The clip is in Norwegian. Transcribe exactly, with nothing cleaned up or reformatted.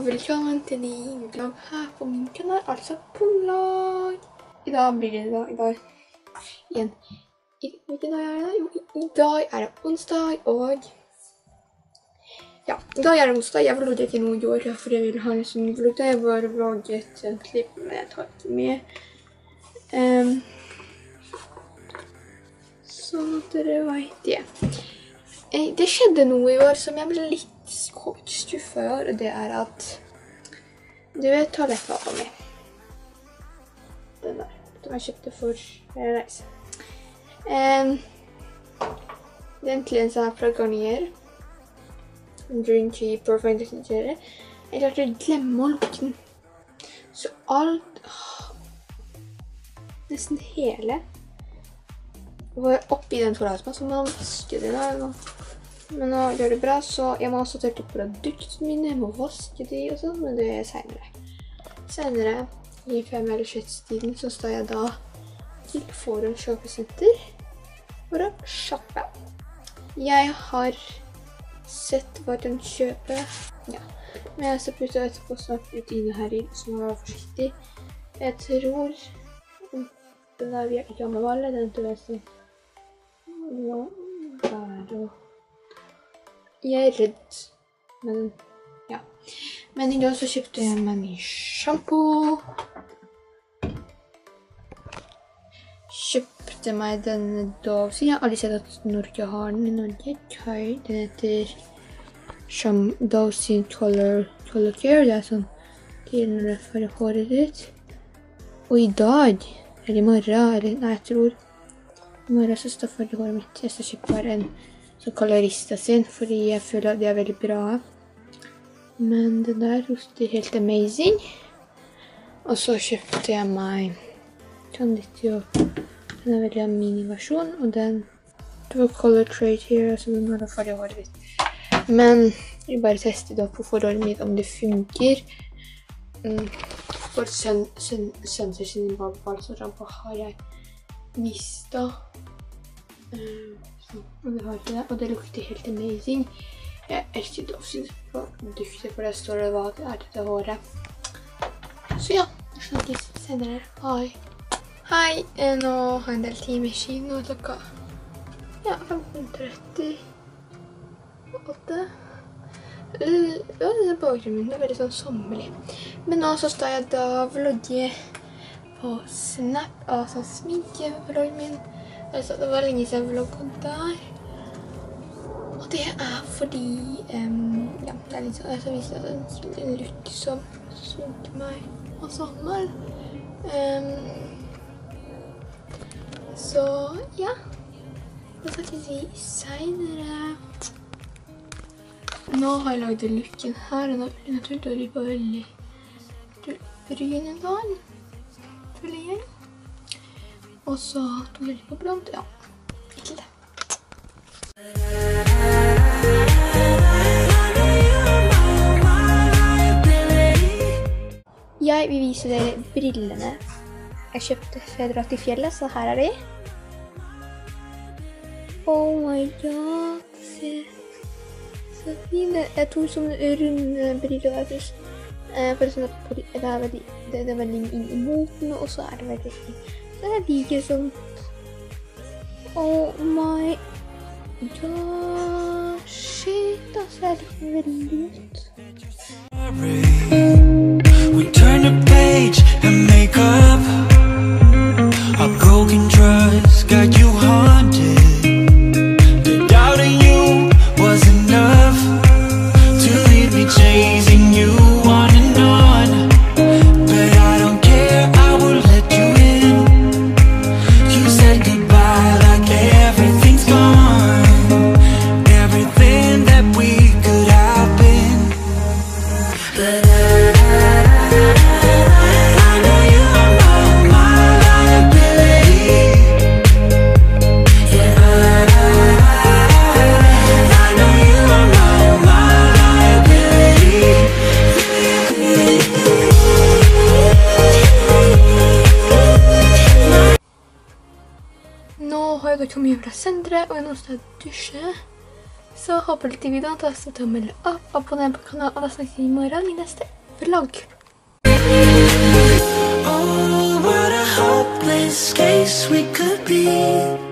velkommen til ny vlogg her på min kanal, altså vlogg. I dag blir det da, i dag, igjen, I, hvilken dag er det da? Jo, i, i dag er det onsdag, og, ja, i dag er det onsdag. Jeg vlogget ikke noe i år, for jeg vil ha en sånn vlogg der. Jeg bare vlogget en klipp, men jeg tar ikke med. Um, sånn at dere vet det. Eh, det skjedde noe i år som jeg ble litt skuffet over, og det er at du vet toalettvapa mi. Den der, som jeg kjøpte for reise. Um, den cleansen er fra Garnier. Dream Tea Perfect Detergere. Jeg klarte å glemme å lukke den. Så alt, åh, nesten hele, var oppi den toaletten, så man vasker det der. Men nå gjør det bra, så jeg må også tørke produktene mine, jeg må vaske de og sånn, men det er senere. Senere, i fem eller sjette tiden, så står jeg da til Forum Kjøpesenter for å shoppe. Jeg har sett hva jeg kan kjøpe, ja. Men jeg skal putte etterpå snart ut inne her i, så må jeg være forsiktig. Jeg tror den der vi er ikke med valget, den til venstre. Nå, der og... Jeg er redd, men ja. Men i dag så kjøpte jeg meg ny shampoo. Kjøpte meg denne Dove, så jeg har aldri sett at Norge har den i Norge. Den heter Dove sin Color, Color Care, det er sånn til når det får håret ditt. Og i dag, eller i morgen, eller nei, jeg tror, i morgen så står for håret mitt. Jeg skal kjøpe bare en som kolorista sin, fordi jeg føler at de er veldig bra. Men den der lukter helt amazing. Og så kjøpte jeg meg sånn litt jo. Den er veldig mini-versjon, og den det var color trade her, altså den har det farlig håret litt. Men jeg bare testet opp på forholdet mitt om det funker. For søn, søn, sønner sin badeball, så har jeg mistet. Uh, Og det, har det, og det lukter helt amazing. Jeg elsker Dove sin produkter, for det står det hva det er dette håret. Så ja, vi snakkes senere. Hei. Hei, nå har jeg en del timer siden, og klokka ja, femten trettiåtte. Ja, det er bakgrunnen, det er veldig sånn sommerlig. Men nå så står jeg da vlogge på Snap, altså sminke-vloggen min. Altså, det var lenge siden jeg vlogget der. Og det er fordi, um, ja, det er litt sånn, jeg skal vise deg en, en look som sminker meg på sommeren. Um, så, ja. Det skal jeg si senere. Nå har jeg laget looken her, og nå blir det naturlig å rippe veldig brune dagen, føler jeg. Og så tog jeg litt på blond, ja, ikke det. Jeg vil vise dere brillene jeg kjøpte før jeg dra til fjellet, så her er de. Oh my god, se. Så fine. Jeg tog sånne runde briller der først. For sånn at det er veldig, det er veldig inn i moten, og så er det veldig fint. Så jeg liker sånn. Oh my god, shit, altså jeg liker veldig godt. We turn the page and make up. Our broken trust got you haunted. The doubt in you was enough to leave me chasing you on and on. But I don't care, I will let you in. You said goodbye like everything's gone. Everything that we could have been. But I, I know you are my liability. Yeah, I, I know you are my liability. Nå har jeg gått for mye fra senteret, og jeg nå skal dusje. Så håper dere til videoen, ta oss til å melde opp, abonner på kanalen, og da snakkes vi i morgen i neste vlogg. Oh, what a hopeless case we could be.